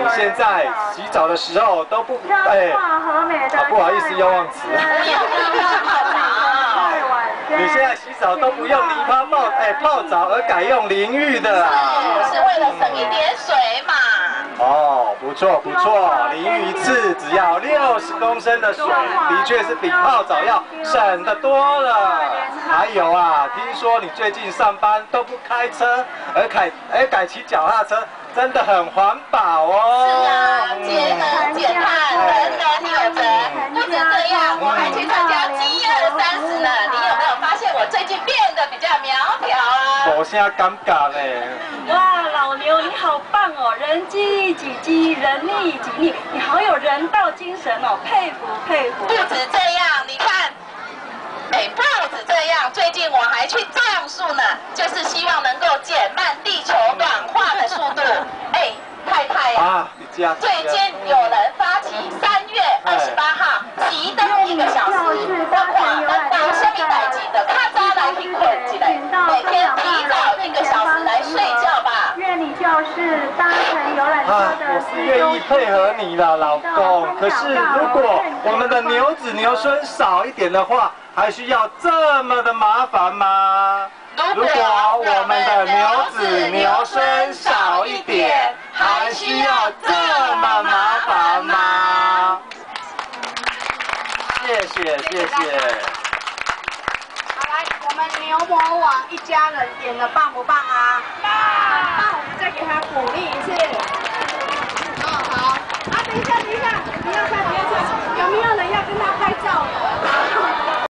你现在洗澡的时候都不不好意思，又忘词。你现在洗澡都不用泥泡泡澡，而改用淋浴的啦。 是为了省一点水嘛。 哦，不错不错，淋浴一次只要60公升的水，的确是比泡澡要省得多了。还有啊，听说你最近上班都不开车，而改骑脚踏车，真的很环保哦。 是啊，节能减碳，人人有责。不止这样，我还去参加饥饿30呢。你有没有发现我最近变得比较苗条啊？ 无啥尴尬嘞。 哇，老牛你好棒哦！人饥己饥，人溺己溺，你好有人道精神哦，佩服佩服。 不止这样，你看。不止这样，最近我还去种树呢，就是希望能够减慢地球暖化的速度。太太呀，最近有人发起3月28号熄灯1个小时，我看咱当什么代志的，较早来去困一下，每天提早1个小时来睡觉吧。 愿你就是搭乘游览车的。 我是愿意配合你的老公，可是如果我们的牛子牛孙少一点的话，还需要这么的麻烦吗？如果我们的牛子牛孙少一点，还需要这么麻烦吗？谢谢谢谢。 好，来，我们牛魔王一家人点的棒不棒啊？棒！那我们再给他鼓励一次。好。啊，等一下，不要唱，有没有人要跟他拍照的？